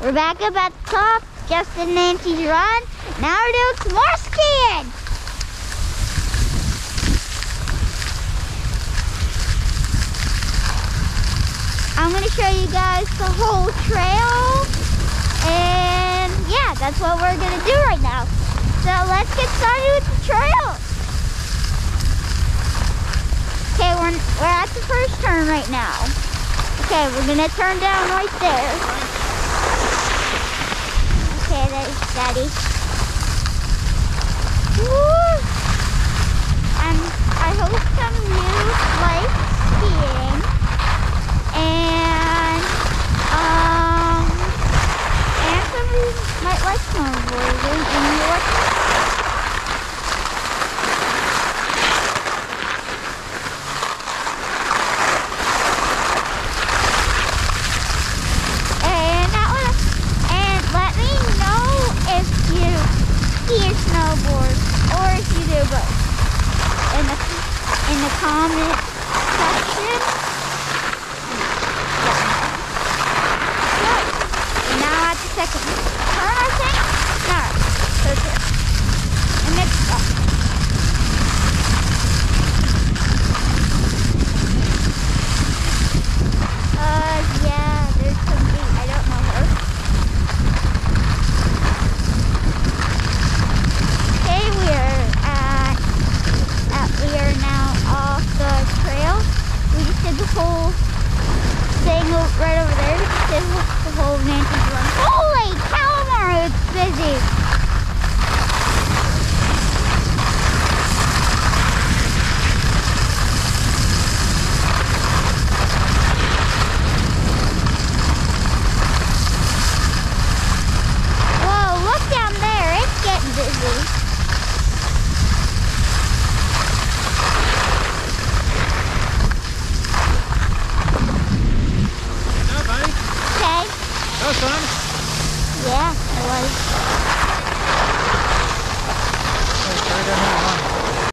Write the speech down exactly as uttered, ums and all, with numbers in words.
We're back up at the top, Justin and Nancy's run. Now we're doing some more skiing. I'm gonna show you guys the whole trail. And yeah, that's what we're gonna do right now. So let's get started with the trail. Okay, we're, we're at the first turn right now. Okay, we're gonna turn down right there. Okay, there's Daddy. Woo! And I hope some of you like skiing. And, um, and some of you might like snowboarding. And you like snowboard, or if you do both, in the in the comment section. Good. And now at the second turn, I think. No, third turn. And mix up. Uh, yeah, there's somebody. I don't know her. The whole thing right over there. This is the whole Nancy's run. Holy calamari, it's busy. Whoa, look down there. It's getting busy. That was fun? Yeah, it was. Okay,